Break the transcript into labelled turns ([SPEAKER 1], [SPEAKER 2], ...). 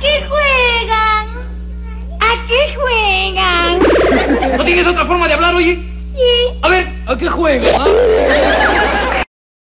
[SPEAKER 1] qué juegan? ¿A qué juegan?
[SPEAKER 2] ¿No tienes otra forma de hablar, oye?
[SPEAKER 1] Sí.
[SPEAKER 2] A ver, ¿a qué juegan? ¿Ah?